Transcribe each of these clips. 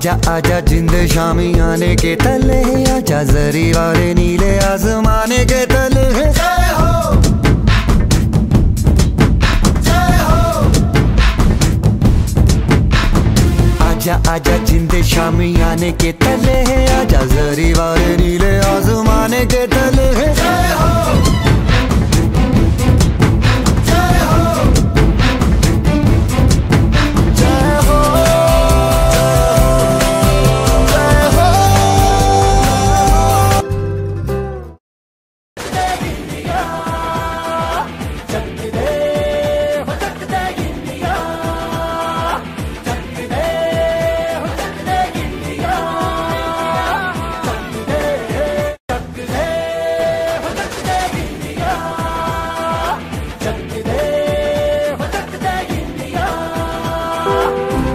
आजा आजा जिंद शामी आने के तले, आजा जरी वाले नीले आसमाने के तले। जय हो जय हो। आजा आजा जिंद शामी आने के तले, आजा जरी वाले नीले आसमाने के तले। जय हो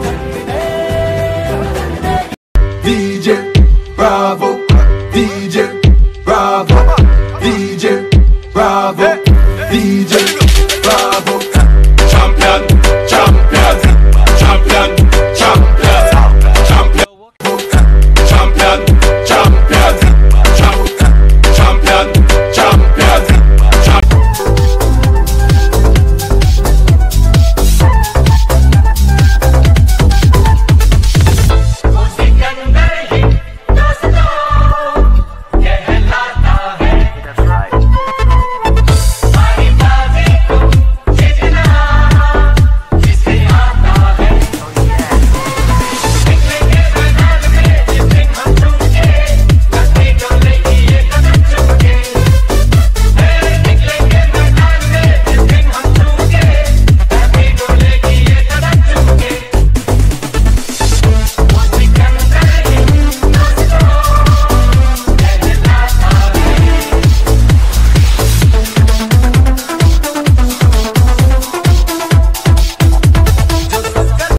DJ Bravo, DJ